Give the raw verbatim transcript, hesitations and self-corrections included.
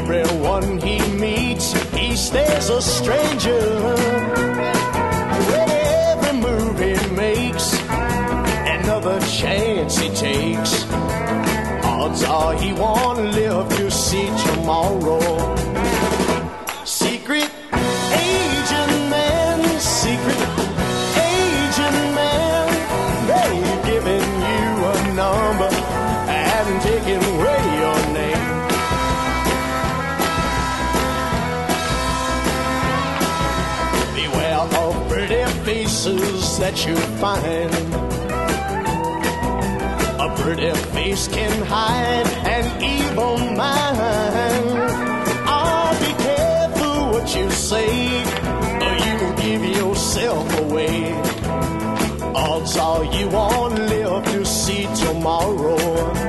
everyone he meets, he stays a stranger. With every move he makes, another chance he takes, odds are he won't live to see tomorrow. Secret agent man, secret agent man, they've given you a number and taken away your name. Beware of pretty faces that you find. A pretty face can hide an evil mind. Oh, be careful what you say, or you will give yourself away. Odds are you won't live to see tomorrow.